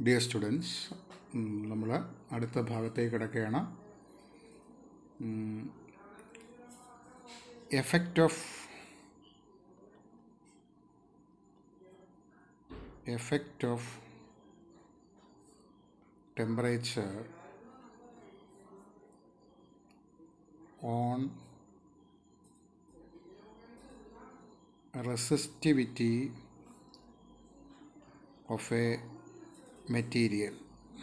Dear students, നമ്മൾ അടുത്ത ഭാഗത്തേക്ക് കിടക്കുകയാണ്. Effect of temperature on resistivity of a material.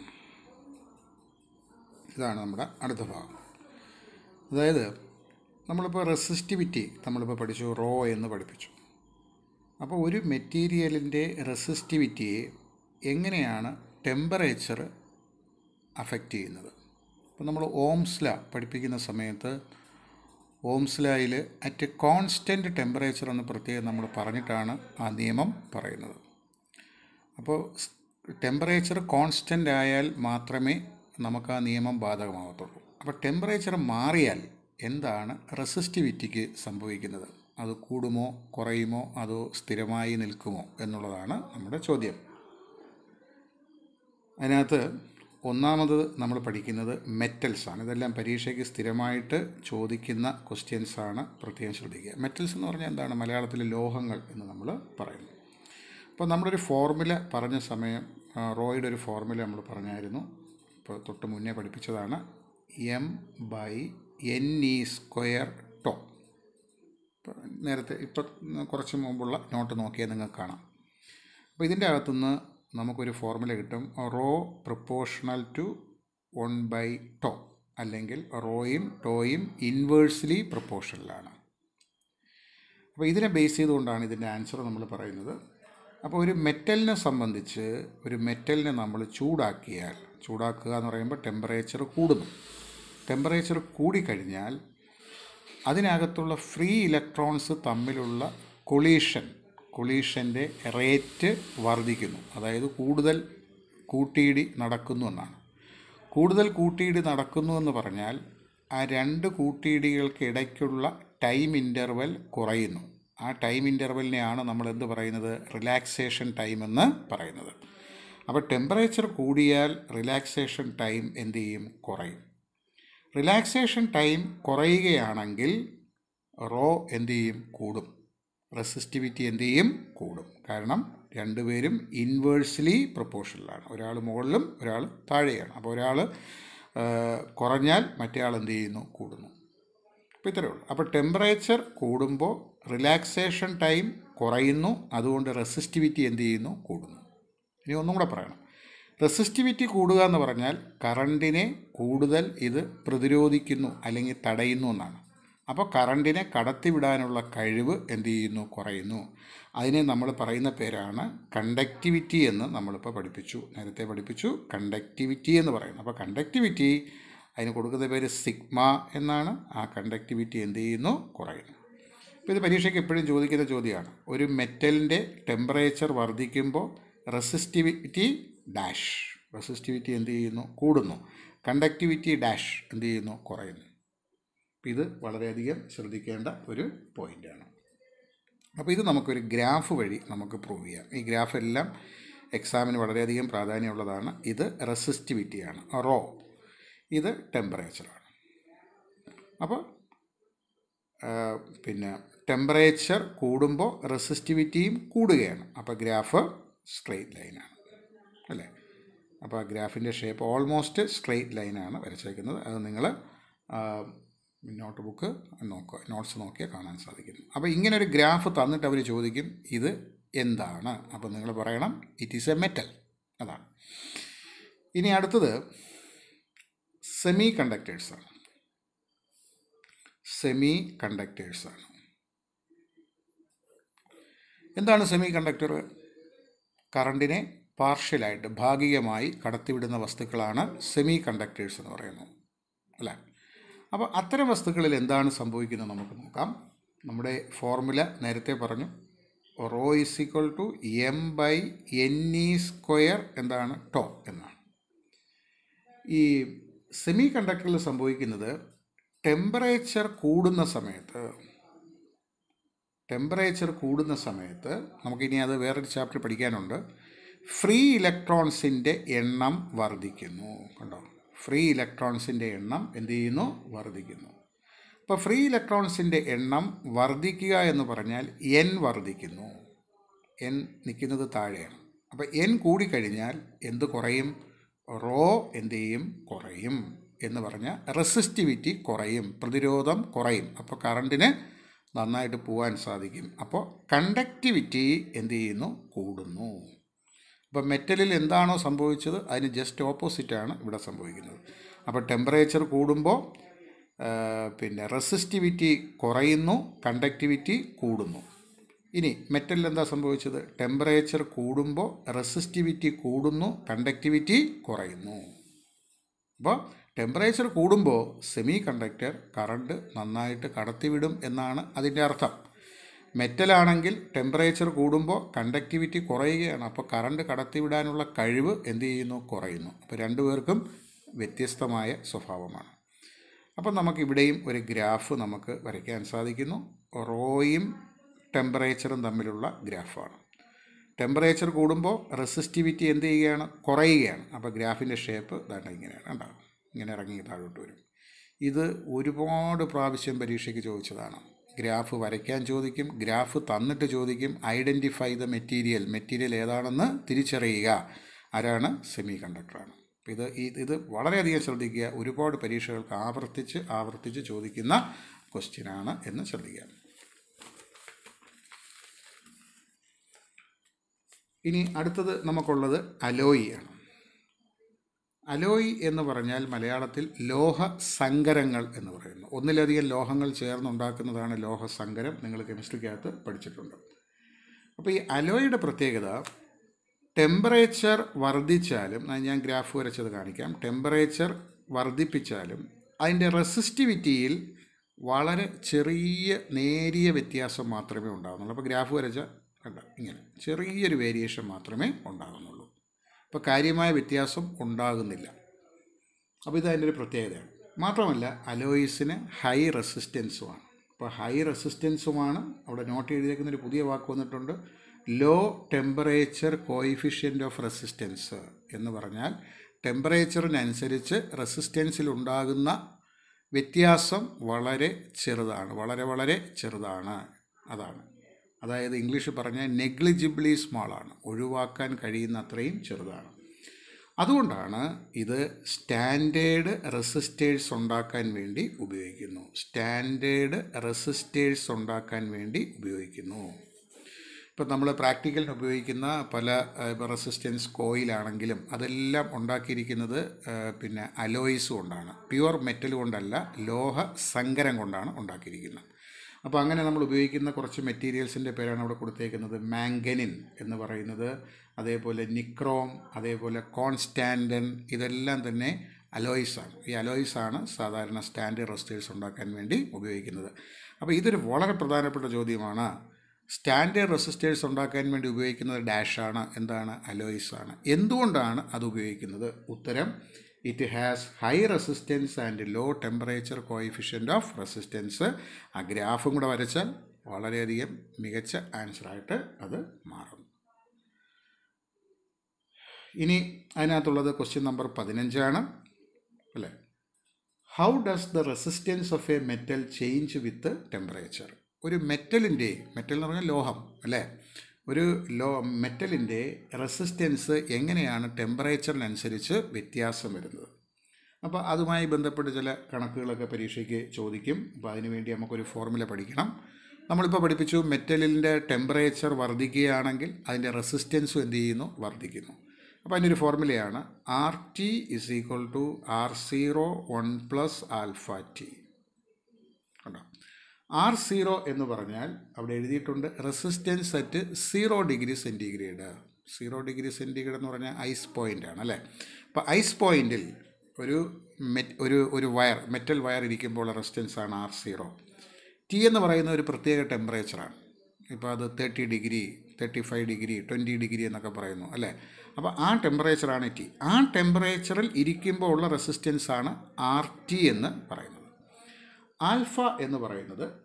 ഇതാണ് നമ്മുടെ അടുത്ത ഭാഗം. അതായത് നമ്മളിപ്പോൾ റെസിസ്റ്റിവിറ്റി നമ്മളിപ്പോൾ പഠിച്ചു, റോ എന്ന് പഠിപ്പിച്ചു. അപ്പോൾ ഒരു മെറ്റീരിയലിൻ്റെ റെസിസ്റ്റിവിറ്റിയെ എങ്ങനെയാണ് ടെമ്പറേച്ചർ അഫക്റ്റ് ചെയ്യുന്നത്? അപ്പോൾ നമ്മൾ ഓംസ് ലോ പഠിപ്പിക്കുന്ന സമയത്ത് ഓംസ് ലോയിൽ അറ്റ് കോൺസ്റ്റൻറ്റ് ടെമ്പറേച്ചർ എന്ന് പ്രത്യേകം നമ്മൾ പറഞ്ഞിട്ടാണ് ആ നിയമം പറയുന്നത്. അപ്പോൾ ടെമ്പറേച്ചർ കോൺസ്റ്റൻ്റ് ആയാൽ മാത്രമേ നമുക്ക് ആ നിയമം ബാധകമാകത്തുള്ളൂ. അപ്പോൾ ടെമ്പറേച്ചർ മാറിയാൽ എന്താണ് റെസിസ്റ്റിവിറ്റിക്ക് സംഭവിക്കുന്നത്? അത് കൂടുമോ, കുറയുമോ, അതോ സ്ഥിരമായി നിൽക്കുമോ എന്നുള്ളതാണ് നമ്മുടെ ചോദ്യം. അതിനകത്ത് ഒന്നാമത് നമ്മൾ പഠിക്കുന്നത് മെറ്റൽസാണ്. ഇതെല്ലാം പരീക്ഷയ്ക്ക് സ്ഥിരമായിട്ട് ചോദിക്കുന്ന ക്വസ്റ്റ്യൻസാണ്, പ്രത്യേകം ശ്രദ്ധിക്കുക. മെറ്റൽസ് എന്ന് പറഞ്ഞാൽ എന്താണ്? മലയാളത്തിൽ ലോഹങ്ങൾ എന്ന് നമ്മൾ പറയുന്നു. അപ്പോൾ നമ്മളൊരു ഫോർമുല പറഞ്ഞ സമയം റോയുടെ ഒരു ഫോർമുല നമ്മൾ പറഞ്ഞായിരുന്നു. ഇപ്പോൾ തൊട്ട് മുന്നേ പഠിപ്പിച്ചതാണ്. m/ne²ടോ. നേരത്തെ ഇപ്പോൾ കുറച്ച് മുമ്പുള്ള നോട്ട് നോക്കിയാൽ നിങ്ങൾക്ക് കാണാം. അപ്പോൾ ഇതിൻ്റെ അകത്തുനിന്ന് നമുക്കൊരു ഫോർമുല കിട്ടും. റോ പ്രൊപ്പോർഷണൽ ടു 1/ടോ, അല്ലെങ്കിൽ റോയും ടോയും ഇൻവേഴ്സ്ലി പ്രൊപ്പോർഷണലാണ്. അപ്പോൾ ഇതിനെ ബേസ് ചെയ്തുകൊണ്ടാണ് ഇതിൻ്റെ ആൻസർ നമ്മൾ പറയുന്നത്. അപ്പോൾ ഒരു മെറ്റലിനെ സംബന്ധിച്ച്, ഒരു മെറ്റലിനെ നമ്മൾ ചൂടാക്കുക എന്ന് പറയുമ്പോൾ ടെമ്പറേച്ചർ കൂടുന്നു. ടെമ്പറേച്ചർ കൂടിക്കഴിഞ്ഞാൽ അതിനകത്തുള്ള ഫ്രീ ഇലക്ട്രോൺസ് തമ്മിലുള്ള കൊളീഷൻ്റെ റേറ്റ് വർദ്ധിക്കുന്നു. അതായത് കൂടുതൽ കൂട്ടിയിടി നടക്കുന്നു എന്നാണ്. കൂടുതൽ കൂട്ടിയിടി നടക്കുന്നു എന്ന് പറഞ്ഞാൽ ആ രണ്ട് കൂട്ടിയിടികൾക്കിടയ്ക്കുള്ള ടൈം ഇൻ്റർവെൽ കുറയുന്നു. ആ ടൈം ഇൻ്റർവെലിനെയാണ് നമ്മൾ എന്ത് പറയുന്നത്? റിലാക്സേഷൻ ടൈം എന്ന് പറയുന്നത്. അപ്പോൾ ടെമ്പറേച്ചർ കൂടിയാൽ റിലാക്സേഷൻ ടൈം എന്ത് ചെയ്യും? കുറയും. റിലാക്സേഷൻ ടൈം കുറയുകയാണെങ്കിൽ റോ എന്ത് ചെയ്യും? കൂടും. റെസിസ്റ്റിവിറ്റി എന്ത് ചെയ്യും? കൂടും. കാരണം രണ്ടുപേരും ഇൻവേഴ്സ്ലി പ്രൊപ്പോർഷണലാണ്. ഒരാൾ മുകളിലും ഒരാൾ താഴെയാണ്. അപ്പോൾ ഒരാൾ കുറഞ്ഞാൽ മറ്റേ ആൾ എന്ത് ചെയ്യുന്നു? കൂടുന്നു. അപ്പോൾ ഇത്രയേ ഉള്ളൂ. അപ്പോൾ ടെമ്പറേച്ചർ കൂടുമ്പോൾ റിലാക്സേഷൻ ടൈം കുറയുന്നു, അതുകൊണ്ട് റെസിസ്റ്റിവിറ്റി എന്ത് ചെയ്യുന്നു? കൂടുന്നു. ഇനി ഒന്നും കൂടെ പറയണം. റെസിസ്റ്റിവിറ്റി കൂടുക എന്ന് പറഞ്ഞാൽ കറണ്ടിനെ കൂടുതൽ ഇത് പ്രതിരോധിക്കുന്നു അല്ലെങ്കിൽ തടയുന്നു എന്നാണ്. അപ്പോൾ കറണ്ടിനെ കടത്തിവിടാനുള്ള കഴിവ് എന്ത് ചെയ്യുന്നു? കുറയുന്നു. അതിനെ നമ്മൾ പറയുന്ന പേരാണ് കണ്ടക്ടിവിറ്റി എന്ന് നമ്മളിപ്പോൾ നേരത്തെ പഠിപ്പിച്ചു. കണ്ടക്ടിവിറ്റി എന്ന് പറയുന്നു. അപ്പോൾ കണ്ടക്ടിവിറ്റി, അതിന് കൊടുക്കുന്ന പേര് സിഗ്മ എന്നാണ്. ആ കണ്ടക്ടിവിറ്റി എന്ത് ചെയ്യുന്നു? കുറയുന്നു. അപ്പോൾ ഇത് പരീക്ഷയ്ക്ക് എപ്പോഴും ചോദിക്കുന്ന ചോദ്യമാണ്. ഒരു മെറ്റലിൻ്റെ ടെമ്പറേച്ചർ വർദ്ധിക്കുമ്പോൾ റെസിസ്റ്റിവിറ്റി എന്ത് ചെയ്യുന്നു? കൂടുന്നു. കണ്ടക്ടിവിറ്റി എന്ത് ചെയ്യുന്നു? കുറയുന്നു. ഇത് വളരെയധികം ശ്രദ്ധിക്കേണ്ട ഒരു പോയിൻ്റാണ്. അപ്പോൾ ഇത് നമുക്കൊരു ഗ്രാഫ് വഴി നമുക്ക് പ്രൂവ് ചെയ്യാം. ഈ ഗ്രാഫ് എല്ലാം എക്സാമിന് വളരെയധികം പ്രാധാന്യമുള്ളതാണ്. ഇത് റെസിസ്റ്റിവിറ്റിയാണ്, റോ. ഇത് ടെമ്പറേച്ചറാണ്. അപ്പോൾ ടെമ്പറേച്ചർ കൂടുമ്പോൾ റെസിസ്റ്റിവിറ്റിയും കൂടുകയാണ്. അപ്പോൾ ഗ്രാഫ് സ്ട്രെയിറ്റ് ലൈനാണ്, അല്ലേ? അപ്പോൾ ആ ഗ്രാഫിൻ്റെ ഷേപ്പ് ഓൾമോസ്റ്റ് സ്ട്രെയിറ്റ് ലൈനാണ് വരച്ചേക്കുന്നത്. അത് നിങ്ങൾ നോട്ട് ബുക്ക് നോട്ട്സ് നോക്കിയാൽ കാണാൻ സാധിക്കുന്നു. അപ്പോൾ ഇങ്ങനൊരു ഗ്രാഫ് തന്നിട്ട് അവർ ചോദിക്കും ഇത് എന്താണ്? അപ്പോൾ നിങ്ങൾ പറയണം ഇറ്റ് ഈസ് എ മെറ്റൽ. അതാണ്. ഇനി അടുത്തത് സെമി കണ്ടക്ടേഴ്സാണ്. എന്താണ് സെമി കണ്ടക്ടർ? കറണ്ടിനെ പാർഷ്യലായിട്ട്, ഭാഗികമായി കടത്തിവിടുന്ന വസ്തുക്കളാണ് സെമി കണ്ടക്ടേഴ്സ് എന്ന് പറയുന്നത്, അല്ലേ? അപ്പോൾ അത്തരം വസ്തുക്കളിൽ എന്താണ് സംഭവിക്കുന്നത് നമുക്ക് നോക്കാം. നമ്മുടെ ഫോർമുല നേരത്തെ പറഞ്ഞു. റോ m/ne² എന്താണ്? ടോ എന്നാണ്. ഈ സെമി കണ്ടക്ടറിൽ സംഭവിക്കുന്നത് ടെമ്പറേച്ചർ കൂടുന്ന സമയത്ത് നമുക്കിനി അത് വേറൊരു ചാപ്റ്റർ പഠിക്കാനുണ്ട്. ഫ്രീ ഇലക്ട്രോൺസിൻ്റെ എണ്ണം വർദ്ധിക്കുന്നു. കണ്ടോ, ഫ്രീ ഇലക്ട്രോൺസിൻ്റെ എണ്ണം എന്ത് ചെയ്യുന്നു? വർദ്ധിക്കുന്നു. അപ്പോൾ ഫ്രീ ഇലക്ട്രോൺസിൻ്റെ എണ്ണം വർദ്ധിക്കുക എന്ന് പറഞ്ഞാൽ എൻ വർദ്ധിക്കുന്നു. എൻ നിൽക്കുന്നത് താഴെയാണ്. അപ്പോൾ എൻ കൂടിക്കഴിഞ്ഞാൽ എന്ത് കുറയും? റോ എന്ത് ചെയ്യും? കുറയും. എന്ന് പറഞ്ഞാൽ റെസിസ്റ്റിവിറ്റി കുറയും, പ്രതിരോധം കുറയും. അപ്പോൾ കറണ്ടിന് നന്നായിട്ട് പോകാൻ സാധിക്കും. അപ്പോൾ കണ്ടക്ടിവിറ്റി എന്ത് ചെയ്യുന്നു? കൂടുന്നു. അപ്പോൾ മെറ്റലിൽ എന്താണോ സംഭവിച്ചത് അതിന് ജസ്റ്റ് ഓപ്പോസിറ്റാണ് ഇവിടെ സംഭവിക്കുന്നത്. അപ്പോൾ ടെമ്പറേച്ചർ കൂടുമ്പോൾ റെസിസ്റ്റിവിറ്റി കുറയുന്നു, കണ്ടക്ടിവിറ്റി കൂടുന്നു. ഇനി മെറ്റലിൽ എന്താ സംഭവിച്ചത്? ടെമ്പറേച്ചർ കൂടുമ്പോൾ റെസിസ്റ്റിവിറ്റി കൂടുന്നു, കണ്ടക്ടിവിറ്റി കുറയുന്നു. അപ്പോൾ ടെമ്പറേച്ചർ കൂടുമ്പോൾ സെമി കണ്ടക്ടർ കറണ്ട് നന്നായിട്ട് കടത്തിവിടും എന്നാണ് അതിൻ്റെ അർത്ഥം. മെറ്റലാണെങ്കിൽ ടെമ്പറേച്ചർ കൂടുമ്പോൾ കണ്ടക്ടിവിറ്റി കുറയുകയാണ്. അപ്പോൾ കറണ്ട് കടത്തിവിടാനുള്ള കഴിവ് എന്ത് ചെയ്യുന്നു? കുറയുന്നു. അപ്പോൾ രണ്ടുപേർക്കും വ്യത്യസ്തമായ സ്വഭാവമാണ്. അപ്പം നമുക്കിവിടെയും ഒരു ഗ്രാഫ് നമുക്ക് വരയ്ക്കാൻ സാധിക്കുന്നു. റോയും ടെമ്പറേച്ചറും തമ്മിലുള്ള ഗ്രാഫാണ്. ടെമ്പറേച്ചർ കൂടുമ്പോൾ റെസിസ്റ്റിവിറ്റി എന്ത് ചെയ്യുകയാണ്? കുറയുകയാണ്. അപ്പോൾ ഗ്രാഫിൻ്റെ ഷേപ്പ് ദാണ്ട ഇങ്ങനെയാണ്. ഉണ്ടാകും, ഇങ്ങനെ ഇറങ്ങി താഴോട്ട് വരും. ഇത് ഒരുപാട് പ്രാവശ്യം പരീക്ഷയ്ക്ക് ചോദിച്ചതാണ്. ഗ്രാഫ് വരയ്ക്കാൻ ചോദിക്കും, ഗ്രാഫ് തന്നിട്ട് ചോദിക്കും ഐഡൻറ്റിഫൈ ദ മെറ്റീരിയൽ ഏതാണെന്ന് തിരിച്ചറിയുക. ആരാണ്? സെമി കണ്ടക്ടറാണ്. ഇത് വളരെയധികം ശ്രദ്ധിക്കുക. ഒരുപാട് പരീക്ഷകൾക്ക് ആവർത്തിച്ച് ചോദിക്കുന്ന ക്വസ്റ്റ്യനാണ് എന്ന് ശ്രദ്ധിക്കുക. ഇനി അടുത്തത് നമുക്കുള്ളത് അലോയി ആണ്. അലോയി എന്ന് പറഞ്ഞാൽ മലയാളത്തിൽ ലോഹസങ്കരങ്ങൾ എന്ന് പറയുന്നു. ഒന്നിലധികം ലോഹങ്ങൾ ചേർന്നുണ്ടാക്കുന്നതാണ് ലോഹസങ്കരം. നിങ്ങൾ കെമിസ്ട്രിക്കകത്ത് പഠിച്ചിട്ടുണ്ട്. അപ്പോൾ ഈ അലോയിയുടെ പ്രത്യേകത, ടെമ്പറേച്ചർ വർദ്ധിച്ചാലും, ഞാൻ ഗ്രാഫ് വരച്ചത് കാണിക്കാം, ടെമ്പറേച്ചർ വർദ്ധിപ്പിച്ചാലും അതിൻ്റെ റെസിസ്റ്റിവിറ്റിയിൽ വളരെ ചെറിയ നേരിയ വ്യത്യാസം മാത്രമേ ഉണ്ടാകുന്നുള്ളൂ. അപ്പോൾ ഗ്രാഫ് വരച്ച കണ്ട ഇങ്ങനെ ചെറിയൊരു വേരിയേഷൻ മാത്രമേ ഉണ്ടാകുന്നുള്ളൂ. അപ്പോൾ കാര്യമായ വ്യത്യാസം ഉണ്ടാകുന്നില്ല. അപ്പോൾ ഇത് അതിൻ്റെ ഒരു പ്രത്യേകതയാണ്. മാത്രമല്ല അലോയിസിന് ഹൈ റെസിസ്റ്റൻസുമാണ്. അപ്പോൾ ഹൈ റെസിസ്റ്റൻസുമാണ്. അവിടെ നോട്ട് എഴുതിയേക്കുന്നൊരു പുതിയ വാക്ക് വന്നിട്ടുണ്ട്, low temperature coefficient of resistance എന്ന് പറഞ്ഞാൽ ടെമ്പറേച്ചറിനനുസരിച്ച് റെസിസ്റ്റൻസിലുണ്ടാകുന്ന വ്യത്യാസം വളരെ ചെറുതാണ്, വളരെ ചെറുതാണ്. അതായത് ഇംഗ്ലീഷ് പറഞ്ഞാൽ നെഗ്ലിജിബിളി സ്മോളാണ്, ഒഴിവാക്കാൻ കഴിയുന്ന അത്രയും ചെറുതാണ്. അതുകൊണ്ടാണ് ഇത് സ്റ്റാൻഡേർഡ് റെസിസ്റ്റേഴ്സ് ഉണ്ടാക്കാൻ വേണ്ടി ഉപയോഗിക്കുന്നു. ഇപ്പോൾ നമ്മൾ പ്രാക്ടിക്കലിന് ഉപയോഗിക്കുന്ന പല റെസിസ്റ്റൻസ് കോയിലാണെങ്കിലും അതെല്ലാം ഉണ്ടാക്കിയിരിക്കുന്നത് അലോയ്സ് കൊണ്ടാണ്, പ്യുവർ മെറ്റൽ കൊണ്ടല്ല, ലോഹ സങ്കരം കൊണ്ടാണ് ഉണ്ടാക്കിയിരിക്കുന്നത്. അപ്പോൾ അങ്ങനെ നമ്മൾ ഉപയോഗിക്കുന്ന കുറച്ച് മെറ്റീരിയൽസിൻ്റെ പേരാണ് അവിടെ കൊടുത്തേക്കുന്നത്. മാംഗനിൻ എന്ന് പറയുന്നത്, അതേപോലെ നിക്രോം, അതേപോലെ കോൺസ്റ്റാൻഡൻ, ഇതെല്ലാം തന്നെ അലോയ്സാണ്. ഈ അലോയ്സാണ് സാധാരണ സ്റ്റാൻഡേർഡ് റെസിസ്റ്റേഴ്സ് ഉണ്ടാക്കാൻ വേണ്ടി ഉപയോഗിക്കുന്നത്. അപ്പോൾ ഇതൊരു വളരെ പ്രധാനപ്പെട്ട ചോദ്യമാണ്. സ്റ്റാൻഡേർഡ് റെസിസ്റ്റേഴ്സ് ഉണ്ടാക്കാൻ വേണ്ടി ഉപയോഗിക്കുന്നത് ഡാഷാണ്. എന്താണ്? അലോയ്സാണ്. എന്തുകൊണ്ടാണ് അത് ഉപയോഗിക്കുന്നത്? ഉത്തരം, it has high resistance and low temperature coefficient of resistance. ആ ഗ്രാഫും കൂടെ വരച്ചാൽ വളരെയധികം മികച്ച ആൻസറായിട്ട് അത് മാറും. ഇനി അതിനകത്തുള്ളത് ക്വസ്റ്റ്യൻ നമ്പർ 15 അല്ലേ? How does the resistance of a metal change with temperature? ഒരു മെറ്റൽ എന്ന് പറഞ്ഞാൽ ലോഹം അല്ലേ? ഒരു മെറ്റലിൻ്റെ റെസിസ്റ്റൻസ് എങ്ങനെയാണ് ടെമ്പറേച്ചറിനനുസരിച്ച് വ്യത്യാസം വരുന്നത്? അപ്പോൾ അതുമായി ബന്ധപ്പെട്ട് ചില കണക്കുകളൊക്കെ പരീക്ഷയ്ക്ക് ചോദിക്കും. അപ്പോൾ അതിനുവേണ്ടി നമുക്കൊരു ഫോർമുല പഠിക്കണം. നമ്മളിപ്പോൾ പഠിപ്പിച്ചു, മെറ്റലിൻ്റെ ടെമ്പറേച്ചർ വർദ്ധിക്കുകയാണെങ്കിൽ അതിൻ്റെ റെസിസ്റ്റൻസും എന്ത് ചെയ്യുന്നു? വർദ്ധിക്കുന്നു. അപ്പോൾ അതിൻ്റെ ഒരു ഫോർമുലയാണ് RT = R0 1 + α T. കണ്ടോ? R0 എന്ന് പറഞ്ഞാൽ അവിടെ എഴുതിയിട്ടുണ്ട് resistance at 0 degree centigrade. 0 degree centigrade എന്ന് പറഞ്ഞാൽ ഐസ് പോയിൻ്റ് ആണ് അല്ലേ? അപ്പോൾ ഐസ് പോയിൻറ്റിൽ ഒരു മെറ്റൽ വയർ ഇരിക്കുമ്പോൾ റെസിസ്റ്റൻസാണ് R0. T എന്ന് പറയുന്ന ഒരു പ്രത്യേക ടെമ്പറേച്ചറാണ്. ഇപ്പോൾ അത് 30 ഡിഗ്രി 35 ഡിഗ്രി 20 ഡിഗ്രി എന്നൊക്കെ പറയുന്നു അല്ലേ? അപ്പോൾ ആ ടെമ്പറേച്ചറാണ് T. ആ ടെമ്പറേച്ചറിൽ ഇരിക്കുമ്പോൾ ഉള്ള റെസിസ്റ്റൻസാണ് RT എന്ന് പറയുന്നത്. ആൽഫ എന്ന് പറയുന്നത്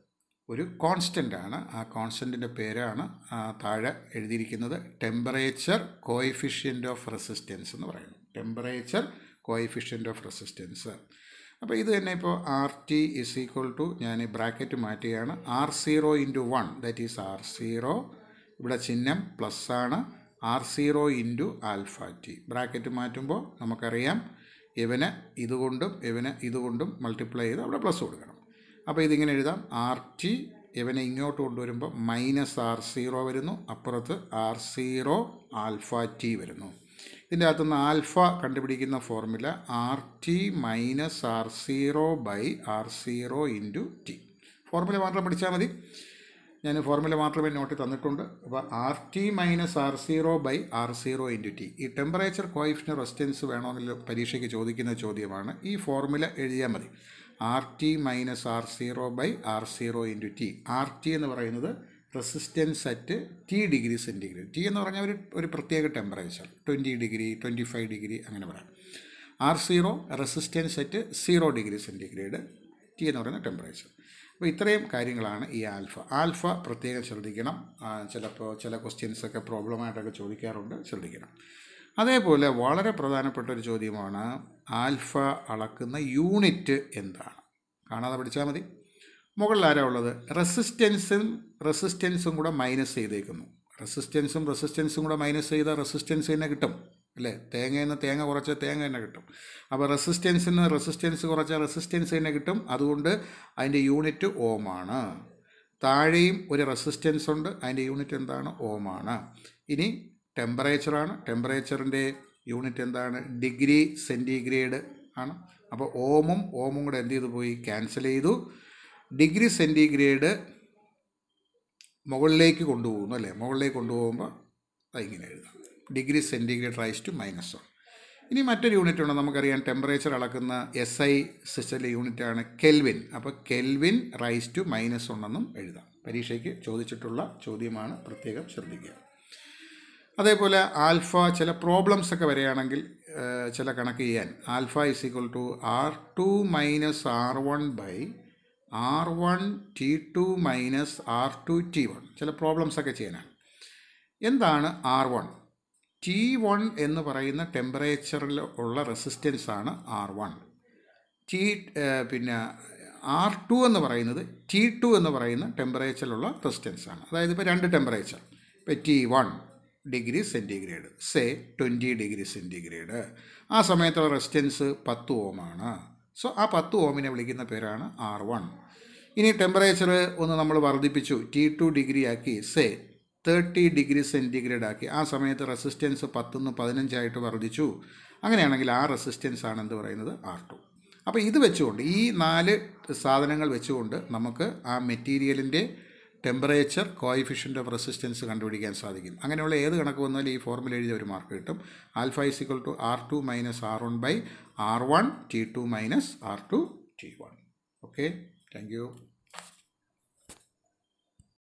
ഒരു കോൺസ്റ്റൻ്റ് ആണ്. ആ കോൺസ്റ്റൻറ്റിൻ്റെ പേരാണ് താഴെ എഴുതിയിരിക്കുന്നത് ടെമ്പറേച്ചർ കോഎഫിഷ്യൻ്റ് ഓഫ് റെസിസ്റ്റൻസ് എന്ന് പറയുന്നു. Temperature coefficient of resistance. അപ്പോൾ ഇത് തന്നെ ഇപ്പോൾ RT ഇസ് ഈക്വൽ ടു, ഞാൻ ബ്രാക്കറ്റ് മാറ്റുകയാണ്, R0 into 1 that is R0, ഇവിടെ ചിഹ്നം പ്ലസ് ആണ്, R0 into alpha T. Bracket മാറ്റുമ്പോൾ നമുക്കറിയാം ഇവന് ഇതുകൊണ്ടും മൾട്ടിപ്ലൈ ചെയ്ത് അവിടെ പ്ലസ് കൊടുക്കണം. അപ്പോൾ ഇതിങ്ങനെ എഴുതാം, RT ഇവനെ ഇങ്ങോട്ട് കൊണ്ടുവരുമ്പോൾ -R0 വരുന്നു, അപ്പുറത്ത് R0 ആൽഫ ടി വരുന്നു. ഇതിൻ്റെ അകത്തുനിന്ന് ആൽഫ കണ്ടുപിടിക്കുന്ന formula RT minus R0 by R0 into T. Formula മാത്രം പഠിച്ചാൽ മതി, ഞാൻ ഫോർമുല മാത്രമേ നോട്ട് തന്നിട്ടുണ്ട്. അപ്പോൾ RT minus R0 by R0 into T. ഈ ടെമ്പറേച്ചർ കോഎഫിഷ്യൻ്റ് റെസിസ്റ്റൻസ് വേണമെങ്കിൽ പരീക്ഷയ്ക്ക് ചോദിക്കുന്ന ചോദ്യമാണ്. ഈ ഫോർമുല എഴുതിയാൽ മതി, RT minus R0 by R0 into T. RT എന്ന് പറയുന്നത് resistance at T degree centigrade. T എന്ന് പറഞ്ഞാൽ ഒരു പ്രത്യേക ടെമ്പറേച്ചർ, 20 ഡിഗ്രി 25 ഡിഗ്രി അങ്ങനെ പറയാം. R0 resistance at 0 degree centigrade, T എന്ന് പറയുന്ന ടെമ്പറേച്ചർ. അപ്പോൾ ഇത്രയും കാര്യങ്ങളാണ് ഈ ആൽഫ പ്രത്യേകം ശ്രദ്ധിക്കണം. ചിലപ്പോൾ ചില ക്വസ്റ്റ്യൻസൊക്കെ പ്രോബ്ലമായിട്ടൊക്കെ ചോദിക്കാറുണ്ട്, ശ്രദ്ധിക്കണം. അതേപോലെ വളരെ പ്രധാനപ്പെട്ട ഒരു ചോദ്യമാണ് ആൽഫ അളക്കുന്ന യൂണിറ്റ് എന്താണ്. കാണാതെ പഠിച്ചാൽ മതി. മുകളിൽ ആരാ ഉള്ളത്? റെസിസ്റ്റൻസും കൂടെ മൈനസ് ചെയ്തേക്കുന്നു. റെസിസ്റ്റൻസും കൂടെ മൈനസ് ചെയ്താൽ റെസിസ്റ്റൻസ് തന്നെ കിട്ടും അല്ലേ? തേങ്ങയിൽ നിന്ന് തേങ്ങ കുറച്ചാൽ തേങ്ങ തന്നെ കിട്ടും. അപ്പോൾ റെസിസ്റ്റൻസ് കുറച്ചാൽ റെസിസ്റ്റൻസ് തന്നെ കിട്ടും. അതുകൊണ്ട് അതിൻ്റെ യൂണിറ്റ് ഓമാണ്. താഴെയും ഒരു റെസിസ്റ്റൻസ് ഉണ്ട്, അതിൻ്റെ യൂണിറ്റ് എന്താണ്? ഓമാണ്. ഇനി ടെമ്പറേച്ചറാണ്, ടെമ്പറേച്ചറിൻ്റെ യൂണിറ്റ് എന്താണ്? ഡിഗ്രി സെൻറ്റിഗ്രേഡ് ആണ്. അപ്പോൾ ഓമും കൂടെ എന്ത് ചെയ്തു പോയി? ക്യാൻസൽ ചെയ്തു. ഡിഗ്രി സെൻറ്റിഗ്രേഡ് മുകളിലേക്ക് കൊണ്ടുപോകുന്നു അല്ലേ? മുകളിലേക്ക് കൊണ്ടുപോകുമ്പോൾ അതിങ്ങനെ എഴുതാം, ഡിഗ്രി സെൻറ്റിഗ്രേഡ് റൈസ് ടു -1. ഇനി മറ്റൊരു യൂണിറ്റ് ഉണ്ട്, നമുക്കറിയാം ടെമ്പറേച്ചർ അളക്കുന്ന SI സിസ്റ്റത്തിലെ യൂണിറ്റാണ് കെൽവിൻ. അപ്പോൾ കെൽവിൻ റൈസ് ടു -1 എന്നും എഴുതാം. പരീക്ഷയ്ക്ക് ചോദിച്ചിട്ടുള്ള ചോദ്യമാണ്, പ്രത്യേകം ശ്രദ്ധിക്കുക. അതേപോലെ ആൽഫ ചില പ്രോബ്ലംസ് ഒക്കെ വരികയാണെങ്കിൽ ചില കണക്ക് ചെയ്യാൻ alpha is equal to R2 minus R1 by R1 T2 minus R2 T1. ചില പ്രോബ്ലംസ് ഒക്കെ ചെയ്യാനാണ്. എന്താണ് R1? T1 എന്ന് പറയുന്ന ടെമ്പറേച്ചറിൽ ഉള്ള റെസിസ്റ്റൻസ് ആണ് R1. പിന്നെ R2 എന്ന് പറയുന്നത് T2 എന്ന് പറയുന്ന ടെമ്പറേച്ചറിലുള്ള റെസിസ്റ്റൻസ് ആണ്. അതായത് ഇപ്പോൾ രണ്ട് ടെമ്പറേച്ചർ, ഇപ്പോൾ T1 degree centigrade, 20 degree centigrade, ആ സമയത്തുള്ള റെസിസ്റ്റൻസ് 10 ഓമാണ്. സോ ആ 10 ഓമിനെ വിളിക്കുന്ന പേരാണ് R1. ഇനി ടെമ്പറേച്ചർ ഒന്ന് നമ്മൾ വർദ്ധിപ്പിച്ചു, T2 ഡിഗ്രി ആക്കി, 30 ഡിഗ്രി സെൻറ്റിഗ്രേഡ് ആക്കി, ആ സമയത്ത് റെസിസ്റ്റൻസ് 10 15 വർദ്ധിച്ചു. അങ്ങനെയാണെങ്കിൽ ആ റെസിസ്റ്റൻസ് ആണ് എന്ത് പറയുന്നത്? R2. അപ്പോൾ ഇത് വെച്ചുകൊണ്ട്, ഈ 4 സാധനങ്ങൾ വെച്ചുകൊണ്ട് നമുക്ക് ആ മെറ്റീരിയലിൻ്റെ ടെമ്പറേച്ചർ കോഎഫിഷ്യൻ്റ് ഓഫ് റെസിസ്റ്റൻസ് കണ്ടുപിടിക്കാൻ സാധിക്കും. അങ്ങനെയുള്ള ഏത് കണക്ക് വന്നാലും ഈ ഫോർമുല എഴുതി ഒരു മാർക്ക് കിട്ടും. Alpha is equal to R2 minus R1 by R1 T2 minus R2 T1. Okay, thank U.